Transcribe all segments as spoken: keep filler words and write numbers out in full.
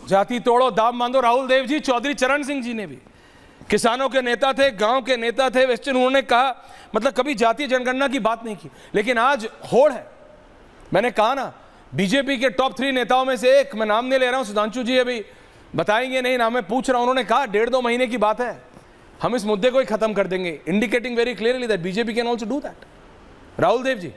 जाति तोड़ो दाम बांधो। राहुल देव जी, चौधरी चरण सिंह जी ने भी, किसानों के नेता थे, गांव के नेता थे, वेस्टर्न, उन्होंने कहा, मतलब कभी जातीय जनगणना की बात नहीं की। लेकिन आज होड़ है। मैंने कहा ना, बीजेपी के टॉप थ्री नेताओं में से एक, मैं नाम नहीं ले रहा हूं, सुधांशु जी अभी बताएंगे नहीं ना, मैं पूछ रहा हूं, उन्होंने कहा डेढ़ दो महीने की बात है, हम इस मुद्दे को ही खत्म कर देंगे, indicating very clearly that BJP can also do that. Rahul Dev ji,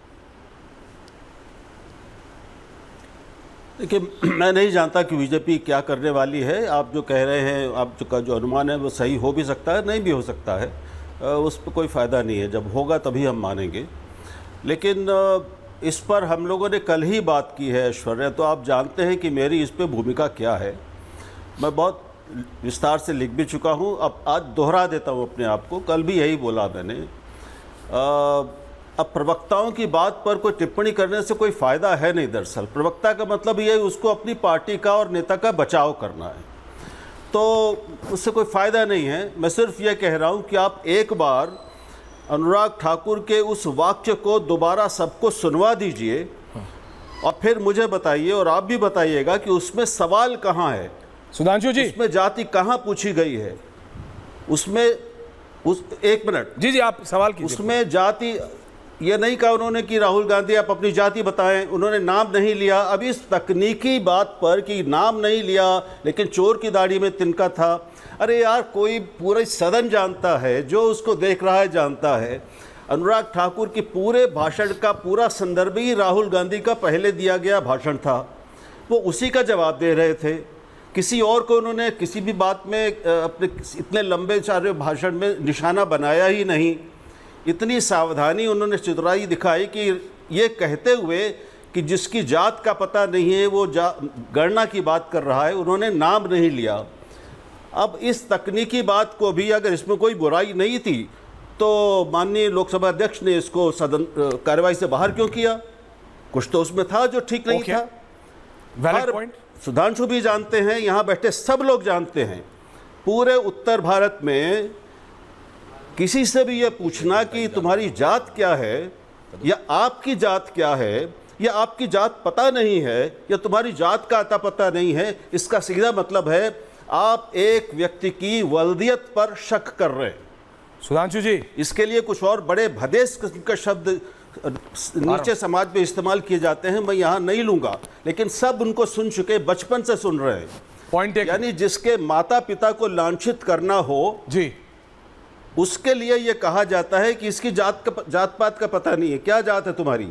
देखिए, मैं नहीं जानता कि बीजेपी क्या करने वाली है। आप जो कह रहे हैं, आपका जो अनुमान है वो सही हो भी सकता है, नहीं भी हो सकता है, उस पर कोई फ़ायदा नहीं है, जब होगा तभी हम मानेंगे। लेकिन इस पर हम लोगों ने कल ही बात की है ऐश्वर्या, तो आप जानते हैं कि मेरी इस पर भूमिका क्या है। मैं बहुत विस्तार से लिख भी चुका हूँ, अब आज दोहरा देता हूँ अपने आप को। कल भी यही बोला मैंने। आ, अब प्रवक्ताओं की बात पर कोई टिप्पणी करने से कोई फ़ायदा है नहीं। दरअसल प्रवक्ता का मतलब ये उसको अपनी पार्टी का और नेता का बचाव करना है, तो उससे कोई फ़ायदा नहीं है। मैं सिर्फ ये कह रहा हूँ कि आप एक बार अनुराग ठाकुर के उस वाक्य को दोबारा सबको सुनवा दीजिए और फिर मुझे बताइए, और आप भी बताइएगा कि उसमें सवाल कहाँ है। सुधांशु जी, उसमें जाति कहाँ पूछी गई है? उसमें उस एक मिनट जी जी आप सवाल कीजिए। उसमें जाति ये नहीं कहा उन्होंने कि राहुल गांधी आप अपनी जाति बताएं, उन्होंने नाम नहीं लिया। अब इस तकनीकी बात पर कि नाम नहीं लिया लेकिन चोर की दाढ़ी में तिनका था, अरे यार, कोई पूरा सदन जानता है, जो उसको देख रहा है जानता है। अनुराग ठाकुर की पूरे भाषण का पूरा संदर्भ ही राहुल गांधी का पहले दिया गया भाषण था, वो उसी का जवाब दे रहे थे। किसी और को उन्होंने किसी भी बात में अपने इतने लंबे सारे भाषण में निशाना बनाया ही नहीं। इतनी सावधानी उन्होंने चतुराई दिखाई कि ये कहते हुए कि जिसकी जात का पता नहीं है वो जा गणना की बात कर रहा है, उन्होंने नाम नहीं लिया। अब इस तकनीकी बात को भी, अगर इसमें कोई बुराई नहीं थी तो माननीय लोकसभा अध्यक्ष ने इसको सदन कार्रवाई से बाहर क्यों किया? कुछ तो उसमें था जो ठीक नहीं था। Valid point. सुधांशु भी जानते हैं, यहाँ बैठे सब लोग जानते हैं, पूरे उत्तर भारत में किसी से भी ये पूछना कि तुम्हारी जात क्या है या आपकी जात क्या है या आपकी जात पता नहीं है या तुम्हारी जात का अता पता नहीं है, इसका सीधा मतलब है आप एक व्यक्ति की वल्दियत पर शक कर रहे हैं। सुधांशु जी, इसके लिए कुछ और बड़े भदेश किस्म के शब्द नीचे समाज में इस्तेमाल किए जाते हैं, मैं यहाँ नहीं लूँगा, लेकिन सब उनको सुन चुके, बचपन से सुन रहे हैं। पॉइंट एक, यानी जिसके माता पिता को लांछित करना हो जी, उसके लिए यह कहा जाता है कि इसकी जात का जात पात का पता नहीं है। क्या जात है तुम्हारी?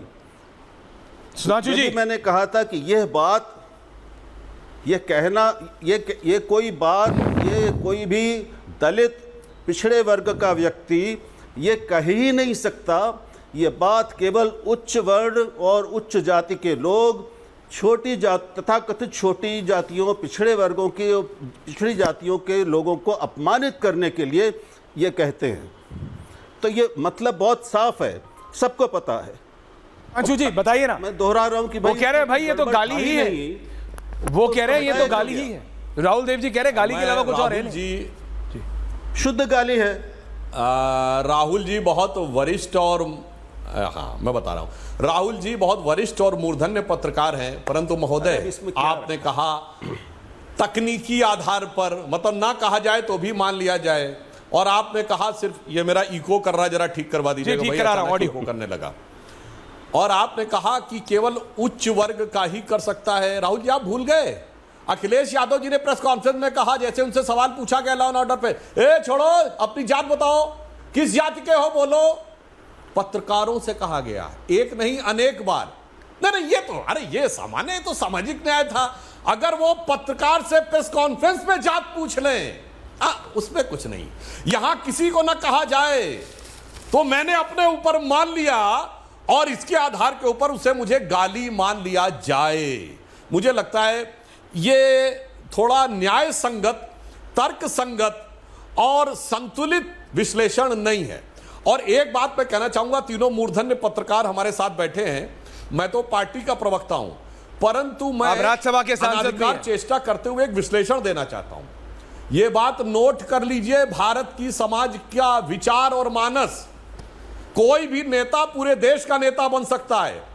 सुधांशु जी, मैंने कहा था कि यह बात, यह कहना, ये ये कोई बात, ये कोई भी दलित पिछड़े वर्ग का व्यक्ति ये कह ही नहीं सकता। ये बात केवल उच्च वर्ण और उच्च जाति के लोग, छोटी जात तथा कथित छोटी जातियों, पिछड़े वर्गों की, पिछड़ी जातियों के लोगों को अपमानित करने के लिए ये कहते हैं। तो ये मतलब बहुत साफ है, सबको पता है। अंशु जी बताइए ना। मैं दोहरा रहा हूं कि वो कह रहे हैं भाई ये तो गाली ही है, वो कह रहे हैं ये तो गाली ही है। राहुल देव जी कह रहे हैं गाली के अलावा कुछ और है नहीं। जी शुद्ध गाली है। आ, राहुल जी बहुत वरिष्ठ और हाँ मैं बता रहा हूं, राहुल जी बहुत वरिष्ठ और मूर्धन्य पत्रकार हैं, परंतु महोदय आपने कहा तकनीकी आधार पर, मतलब ना कहा जाए तो भी मान लिया जाए, और आपने कहा सिर्फ, ये मेरा इको कर रहा है, जरा ठीक करवा दीजिएगा भाई, करा रहा इको करने लगा। और आपने कहा कि केवल उच्च वर्ग का ही कर सकता है। राहुल जी आप भूल गए, अखिलेश यादव जी ने प्रेस कॉन्फ्रेंस में कहा, जैसे उनसे सवाल पूछा गया लॉ एंड ऑर्डर पे, ए छोड़ो अपनी जात बताओ, किस जाति के हो बोलो, पत्रकारों से कहा गया, एक नहीं अनेक बार। नहीं नहीं ये तो, अरे ये सामान्य, ये तो सामाजिक न्याय था। अगर वो पत्रकार से प्रेस कॉन्फ्रेंस में जात पूछ लें, आ, उसमें कुछ नहीं, यहां किसी को ना कहा जाए तो मैंने अपने ऊपर मान लिया और इसके आधार के ऊपर उसे मुझे गाली मान लिया जाए। मुझे लगता है ये थोड़ा न्याय संगत, तर्क संगत और संतुलित विश्लेषण नहीं है। और एक बात मैं कहना चाहूंगा, तीनों मूर्धन्य पत्रकार हमारे साथ बैठे हैं, मैं तो पार्टी का प्रवक्ता हूं, परंतु मैं राज्यसभा के सांसद भी चेष्टा करते हुए एक विश्लेषण देना चाहता हूं। यह बात नोट कर लीजिए, भारत की समाज का विचार और मानस, कोई भी नेता पूरे देश का नेता बन सकता है,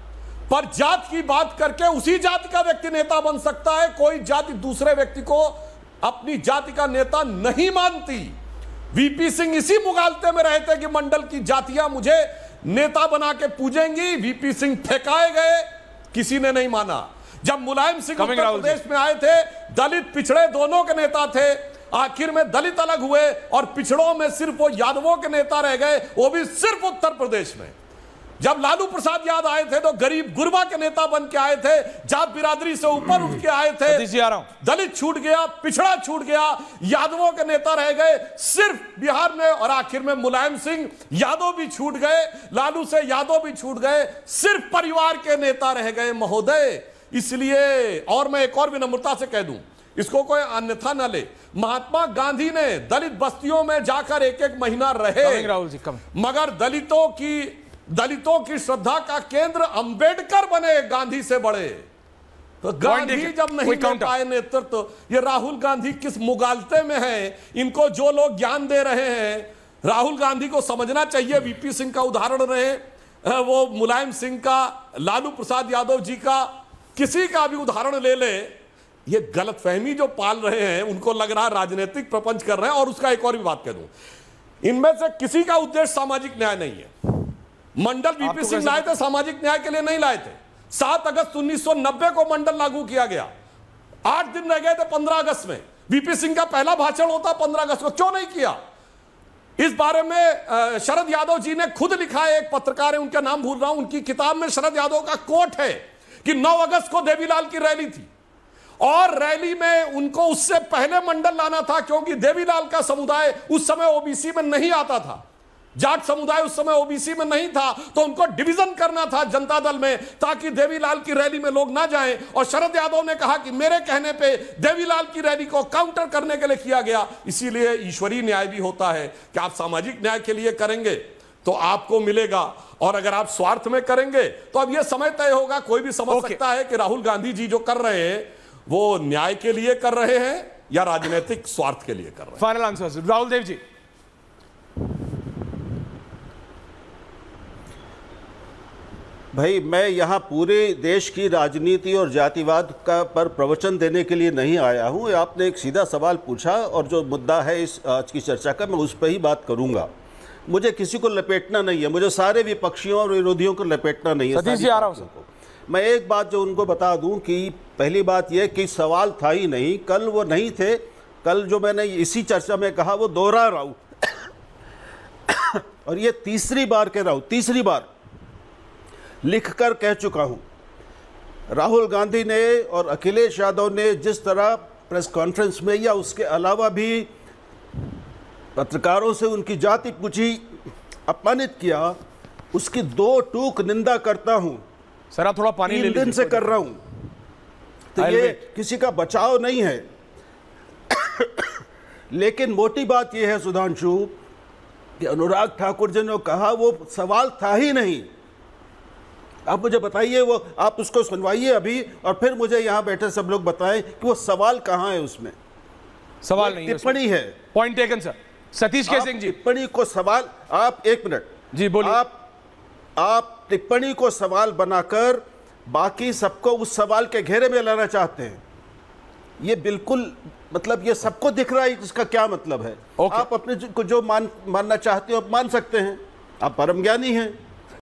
पर जात की बात करके उसी जाति का व्यक्ति नेता बन सकता है। कोई जाति दूसरे व्यक्ति को अपनी जाति का नेता नहीं मानती। वीपी सिंह इसी मुगालते में रहे थे कि मंडल की जातियां मुझे नेता बना के पूजेंगी। वीपी सिंह फेंकाए गए, किसी ने नहीं माना। जब मुलायम सिंह उत्तर प्रदेश में आए थे, दलित पिछड़े दोनों के नेता थे, आखिर में दलित अलग हुए और पिछड़ों में सिर्फ वो यादवों के नेता रह गए, वो भी सिर्फ उत्तर प्रदेश में। जब लालू प्रसाद यादव आए थे तो गरीब गुरबा के नेता बन के आए थे, जात बिरादरी से ऊपर उठ के आए थे। दलित छूट गया, पिछड़ा छूट गया, यादवों के नेता रह गए सिर्फ बिहार में। और आखिर में मुलायम सिंह यादव भी छूट गए, लालू से यादव भी छूट गए, सिर्फ परिवार के नेता रह गए महोदय। इसलिए, और मैं एक और विनम्रता से कह दूं, इसको कोई अन्यथा न ले, महात्मा गांधी ने दलित बस्तियों में जाकर एक एक महीना रहे, राहुल जी कम। मगर दलितों की दलितों की श्रद्धा का केंद्र अंबेडकर बने, गांधी से बड़े। तो गांधी जब नहीं कर पाए नेतृत्व, तो ये राहुल गांधी किस मुगालते में है? इनको जो लोग ज्ञान दे रहे हैं, राहुल गांधी को समझना चाहिए। वीपी सिंह का उदाहरण रहे, वो मुलायम सिंह का, लालू प्रसाद यादव जी का, किसी का भी उदाहरण ले ले, ये गलतफहमी जो पाल रहे हैं, उनको लग रहा है राजनीतिक प्रपंच कर रहे हैं। और उसका एक और भी बात कह दूं, इनमें से किसी का उद्देश्य सामाजिक न्याय नहीं है। मंडल वीपी सिंह लाए थे, सामाजिक न्याय के लिए नहीं लाए थे। सात अगस्त उन्नीस सौ नब्बे को मंडल लागू किया गया, आठ दिन रह गए थे पंद्रह अगस्त में। वीपी सिंह का पहला भाषण होता पंद्रह अगस्त को, क्यों नहीं किया? इस बारे में शरद यादव जी ने खुद लिखा है, एक पत्रकार है, उनका नाम भूल रहा हूं, उनकी किताब में शरद यादव का कोट है कि नौ अगस्त को देवीलाल की रैली थी और रैली में उनको उससे पहले मंडल लाना था, क्योंकि देवीलाल का समुदाय उस समय ओबीसी में नहीं आता था, जाट समुदाय उस समय ओबीसी में नहीं था, तो उनको डिवीजन करना था जनता दल में, ताकि देवीलाल की रैली में लोग ना जाएं। और शरद यादव ने कहा कि मेरे कहने पे देवीलाल की रैली को काउंटर करने के लिए किया गया। इसीलिए ईश्वरीय न्याय भी होता है कि आप सामाजिक न्याय के लिए करेंगे तो आपको मिलेगा, और अगर आप स्वार्थ में करेंगे तो अब यह समय तय होगा। कोई भी समझ okay. सकता है कि राहुल गांधी जी जो कर रहे हैं वो न्याय के लिए कर रहे हैं या राजनीतिक स्वार्थ के लिए कर रहे हैं। Final answer Rahul Dev ji. भाई, मैं यहाँ पूरे देश की राजनीति और जातिवाद का पर प्रवचन देने के लिए नहीं आया हूँ। आपने एक सीधा सवाल पूछा और जो मुद्दा है इस आज की चर्चा का, मैं उस पर ही बात करूँगा। मुझे किसी को लपेटना नहीं है, मुझे सारे विपक्षियों और विरोधियों को लपेटना नहीं है। सतीश जी आ रहा हूं। मैं एक बात जो उनको बता दूं कि पहली बात यह कि सवाल था ही नहीं, कल वो नहीं थे। कल जो मैंने इसी चर्चा में कहा वो दोहरा रहा हूँ और ये तीसरी बार कह रहा हूँ, तीसरी बार लिखकर कह चुका हूँ। राहुल गांधी ने और अखिलेश यादव ने जिस तरह प्रेस कॉन्फ्रेंस में या उसके अलावा भी पत्रकारों से उनकी जाति पूछी, अपमानित किया, उसकी दो टूक निंदा करता हूं। सर आप थोड़ा पानी ले लीजिए। दिन से कर रहा हूं, तो ये किसी का बचाव नहीं है। लेकिन मोटी बात यह है सुधांशु कि अनुराग ठाकुर जी ने कहा वो सवाल था ही नहीं। आप मुझे बताइए, वो आप उसको सुनवाइए अभी और फिर मुझे यहां बैठे सब लोग बताएं कि वो सवाल कहां है। उसमें सवाल नहीं, टिप्पणी है। Point taken sir. सतीश के सिंह जी, टिप्पणी को सवाल, आप एक मिनट जी बोलिए। आप आप टिप्पणी को सवाल बनाकर बाकी सबको उस सवाल के घेरे में लाना चाहते हैं। ये बिल्कुल, मतलब ये सबको दिख रहा है इसका क्या मतलब है। okay. आप अपने को जो मान मानना चाहते हो आप मान सकते हैं, आप परम ज्ञानी हैं।